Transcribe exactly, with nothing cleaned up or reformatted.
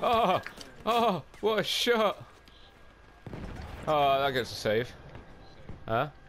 Oh! Oh! What a shot! Oh, that gets a save. Huh?